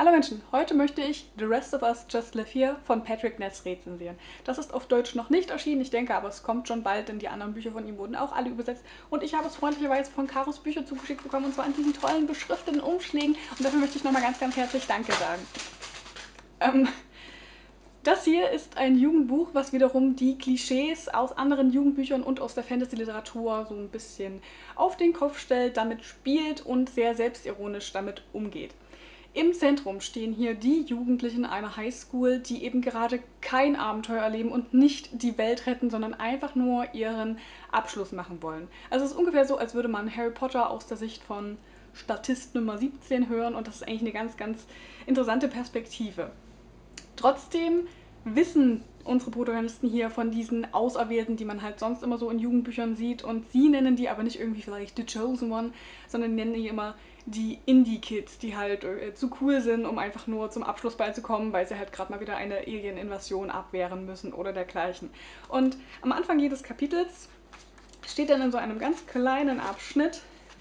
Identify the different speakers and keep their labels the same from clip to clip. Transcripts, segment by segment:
Speaker 1: Hallo Menschen, heute möchte ich The Rest of Us Just Live Here von Patrick Ness rezensieren. Das ist auf Deutsch noch nicht erschienen, ich denke aber es kommt schon bald, denn die anderen Bücher von ihm wurden auch alle übersetzt. Und ich habe es freundlicherweise von Karos Bücher zugeschickt bekommen, und zwar in diesen tollen beschrifteten Umschlägen. Und dafür möchte ich nochmal ganz, ganz herzlich Danke sagen. Das hier ist ein Jugendbuch, was wiederum die Klischees aus anderen Jugendbüchern und aus der Fantasy-Literatur so ein bisschen auf den Kopf stellt, damit spielt und sehr selbstironisch damit umgeht. Im Zentrum stehen hier die Jugendlichen einer Highschool, die eben gerade kein Abenteuer erleben und nicht die Welt retten, sondern einfach nur ihren Abschluss machen wollen. Also es ist ungefähr so, als würde man Harry Potter aus der Sicht von Statist Nummer 17 hören, und das ist eigentlich eine ganz, ganz interessante Perspektive. Trotzdem wissen unsere Protagonisten hier von diesen Auserwählten, die man halt sonst immer so in Jugendbüchern sieht, und sie nennen die aber nicht irgendwie vielleicht The Chosen One, sondern nennen die immer die Indie-Kids, die halt zu cool sind, um einfach nur zum Abschlussball zu kommen, weil sie halt gerade mal wieder eine Alien-Invasion abwehren müssen oder dergleichen. Und am Anfang jedes Kapitels steht dann in so einem ganz kleinen Abschnitt,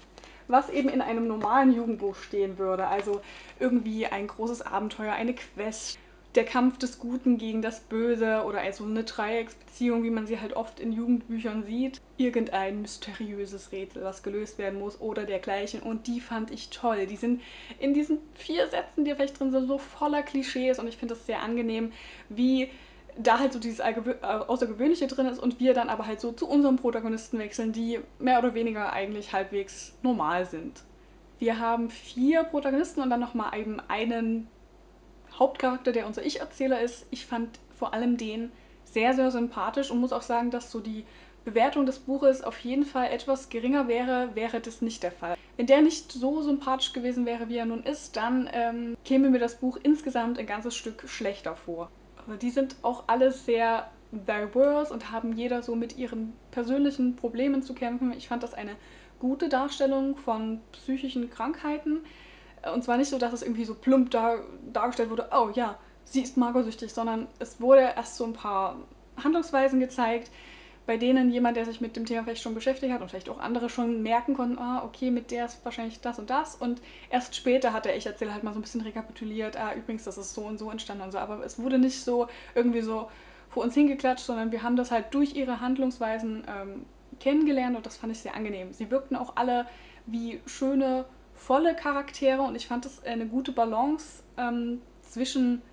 Speaker 1: was eben in einem normalen Jugendbuch stehen würde. Also irgendwie ein großes Abenteuer, eine Quest, der Kampf des Guten gegen das Böse oder also eine Dreiecksbeziehung, wie man sie halt oft in Jugendbüchern sieht. Irgendein mysteriöses Rätsel, was gelöst werden muss oder dergleichen. Und die fand ich toll. Die sind in diesen 4 Sätzen, die vielleicht drin sind, so voller Klischees, und ich finde das sehr angenehm, wie da halt so dieses Außergewöhnliche drin ist und wir dann aber halt so zu unserem Protagonisten wechseln, die mehr oder weniger eigentlich halbwegs normal sind. Wir haben 4 Protagonisten und dann nochmal eben einen Hauptcharakter, der unser Ich-Erzähler ist. Ich fand vor allem den sehr, sehr sympathisch und muss auch sagen, dass so die Bewertung des Buches auf jeden Fall etwas geringer wäre, wäre das nicht der Fall. Wenn der nicht so sympathisch gewesen wäre, wie er nun ist, dann käme mir das Buch insgesamt ein ganzes Stück schlechter vor. Aber die sind auch alle sehr diverse und haben jeder so mit ihren persönlichen Problemen zu kämpfen. Ich fand das eine gute Darstellung von psychischen Krankheiten. Und zwar nicht so, dass es irgendwie so plump dargestellt wurde, oh ja, sie ist magersüchtig, sondern es wurde erst so ein paar Handlungsweisen gezeigt, bei denen jemand, der sich mit dem Thema vielleicht schon beschäftigt hat und vielleicht auch andere schon merken konnten, ah, okay, mit der ist wahrscheinlich das und das. Und erst später hat der Ich-Erzähler halt mal so ein bisschen rekapituliert, ah, übrigens, das ist so und so entstanden und so. Aber es wurde nicht so irgendwie so vor uns hingeklatscht, sondern wir haben das halt durch ihre Handlungsweisen kennengelernt, und das fand ich sehr angenehm. Sie wirkten auch alle wie schöne, volle Charaktere, und ich fand das eine gute Balance zwischen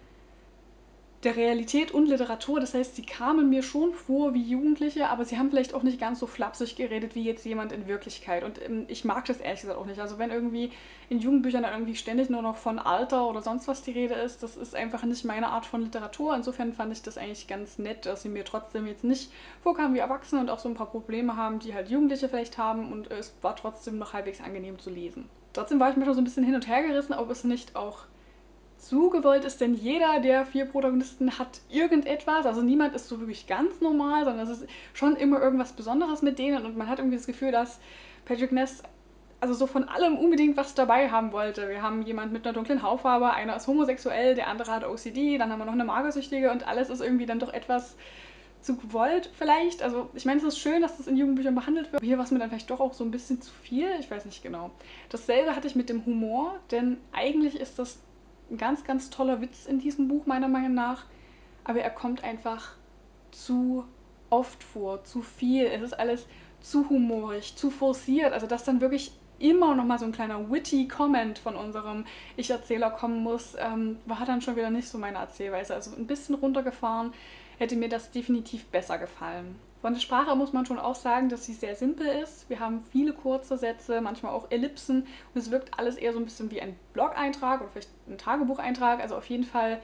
Speaker 1: der Realität und Literatur. Das heißt, sie kamen mir schon vor wie Jugendliche, aber sie haben vielleicht auch nicht ganz so flapsig geredet wie jetzt jemand in Wirklichkeit. Und ich mag das ehrlich gesagt auch nicht. Also wenn irgendwie in Jugendbüchern dann irgendwie ständig nur noch von Alter oder sonst was die Rede ist, das ist einfach nicht meine Art von Literatur. Insofern fand ich das eigentlich ganz nett, dass sie mir trotzdem jetzt nicht vorkamen wie Erwachsene und auch so ein paar Probleme haben, die halt Jugendliche vielleicht haben, und es war trotzdem noch halbwegs angenehm zu lesen. Trotzdem war ich mir schon so ein bisschen hin und her gerissen, ob es nicht auch zu gewollt ist, denn jeder der 4 Protagonisten hat irgendetwas. Also niemand ist so wirklich ganz normal, sondern es ist schon immer irgendwas Besonderes mit denen, und man hat irgendwie das Gefühl, dass Patrick Ness also so von allem unbedingt was dabei haben wollte. Wir haben jemanden mit einer dunklen Hautfarbe, einer ist homosexuell, der andere hat OCD, dann haben wir noch eine Magersüchtige, und alles ist irgendwie dann doch etwas zu gewollt vielleicht. Also ich meine, es ist schön, dass das in Jugendbüchern behandelt wird, aber hier war es mir dann vielleicht doch auch so ein bisschen zu viel, ich weiß nicht genau. Dasselbe hatte ich mit dem Humor, denn eigentlich ist das ein ganz, ganz toller Witz in diesem Buch, meiner Meinung nach. Aber er kommt einfach zu oft vor, zu viel. Es ist alles zu humorig, zu forciert. Also, dass dann wirklich immer noch mal so ein kleiner witty Comment von unserem Ich-Erzähler kommen muss, war dann schon wieder nicht so meine Erzählweise. Also ein bisschen runtergefahren hätte mir das definitiv besser gefallen. Von der Sprache muss man schon auch sagen, dass sie sehr simpel ist. Wir haben viele kurze Sätze, manchmal auch Ellipsen, und es wirkt alles eher so ein bisschen wie ein Blog-Eintrag oder vielleicht ein Tagebucheintrag. Also auf jeden Fall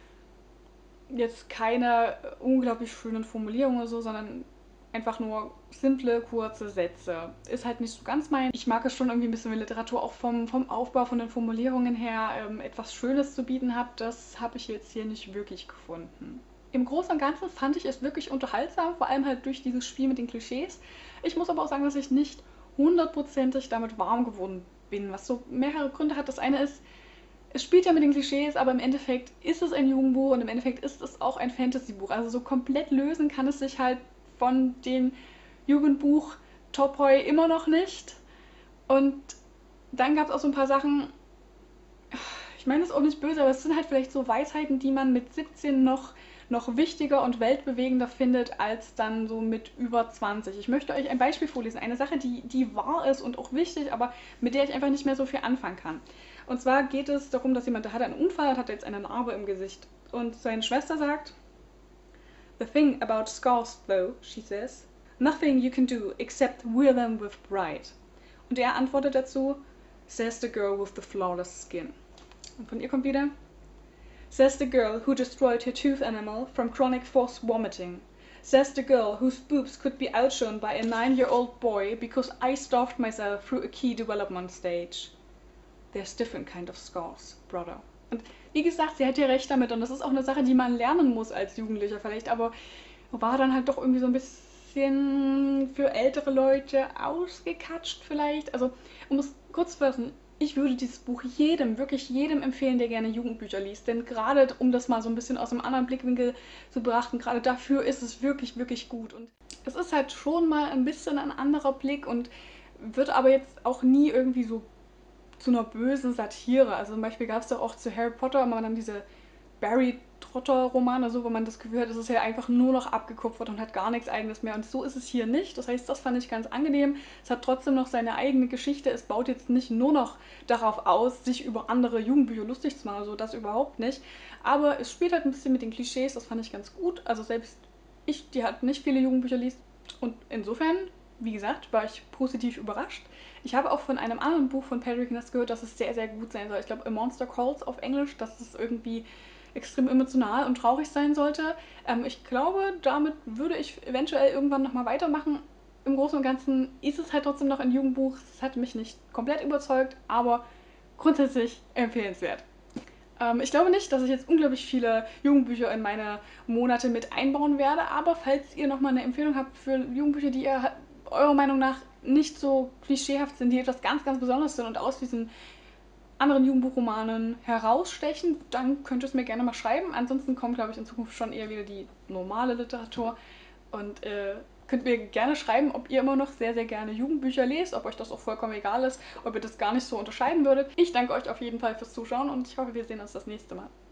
Speaker 1: jetzt keine unglaublich schönen Formulierungen oder so, sondern einfach nur simple, kurze Sätze. Ist halt nicht so ganz mein. Ich mag es schon irgendwie ein bisschen, wenn Literatur auch vom Aufbau, von den Formulierungen her etwas Schönes zu bieten hat. Das habe ich jetzt hier nicht wirklich gefunden. Im Großen und Ganzen fand ich es wirklich unterhaltsam, vor allem halt durch dieses Spiel mit den Klischees. Ich muss aber auch sagen, dass ich nicht hundertprozentig damit warm geworden bin, was so mehrere Gründe hat. Das eine ist, es spielt ja mit den Klischees, aber im Endeffekt ist es ein Jugendbuch und im Endeffekt ist es auch ein Fantasy-Buch. Also so komplett lösen kann es sich halt von dem Jugendbuch Topoi immer noch nicht. Und dann gab es auch so ein paar Sachen, ich meine das auch nicht böse, aber es sind halt vielleicht so Weisheiten, die man mit 17 noch wichtiger und weltbewegender findet als dann so mit über 20. Ich möchte euch ein Beispiel vorlesen. Eine Sache, die wahr ist und auch wichtig, aber mit der ich einfach nicht mehr so viel anfangen kann. Und zwar geht es darum, dass jemand, der hatte einen Unfall und hat jetzt eine Narbe im Gesicht. Und seine Schwester sagt, "The thing about scars, though," she says, "nothing you can do except wear them with pride." Und er antwortet dazu, "Says the girl with the flawless skin." Und von ihr kommt wieder, "Says the girl who destroyed her tooth enamel from chronic forced vomiting. Says the girl whose boobs could be outshone by a 9-year-old boy because I starved myself through a key development stage. There's different kind of scars, brother." Und wie gesagt, sie hat ja recht damit und das ist auch eine Sache, die man lernen muss als Jugendlicher vielleicht, aber war dann halt doch irgendwie so ein bisschen für ältere Leute ausgekatscht vielleicht. Also, um es kurz zu fassen, ich würde dieses Buch jedem, wirklich jedem empfehlen, der gerne Jugendbücher liest. Denn gerade um das mal so ein bisschen aus einem anderen Blickwinkel zu betrachten, gerade dafür ist es wirklich, wirklich gut. Und es ist halt schon mal ein bisschen ein anderer Blick und wird aber jetzt auch nie irgendwie so zu einer bösen Satire. Also zum Beispiel gab es doch auch zu Harry Potter immer dann diese Barry Trotter-Romane, so, wo man das Gefühl hat, es ist ja einfach nur noch abgekupfert und hat gar nichts Eigenes mehr. Und so ist es hier nicht. Das heißt, das fand ich ganz angenehm. Es hat trotzdem noch seine eigene Geschichte. Es baut jetzt nicht nur noch darauf aus, sich über andere Jugendbücher lustig zu machen, also das überhaupt nicht. Aber es spielt halt ein bisschen mit den Klischees, das fand ich ganz gut. Also selbst ich, die halt nicht viele Jugendbücher liest. Und insofern, wie gesagt, war ich positiv überrascht. Ich habe auch von einem anderen Buch von Patrick Ness gehört, dass es sehr, sehr gut sein soll. Ich glaube, A Monster Calls auf Englisch, dass es irgendwie extrem emotional und traurig sein sollte. Ich glaube, damit würde ich eventuell irgendwann nochmal weitermachen. Im Großen und Ganzen ist es halt trotzdem noch ein Jugendbuch. Es hat mich nicht komplett überzeugt, aber grundsätzlich empfehlenswert. Ich glaube nicht, dass ich jetzt unglaublich viele Jugendbücher in meine Monate mit einbauen werde, aber falls ihr nochmal eine Empfehlung habt für Jugendbücher, die ihr eurer Meinung nach nicht so klischeehaft sind, die etwas ganz, ganz Besonderes sind und aus diesen anderen Jugendbuchromanen herausstechen, dann könnt ihr es mir gerne mal schreiben. Ansonsten kommt, glaube ich, in Zukunft schon eher wieder die normale Literatur. Und könnt mir gerne schreiben, ob ihr immer noch sehr, sehr gerne Jugendbücher lest, ob euch das auch vollkommen egal ist, ob ihr das gar nicht so unterscheiden würdet. Ich danke euch auf jeden Fall fürs Zuschauen und ich hoffe, wir sehen uns das nächste Mal.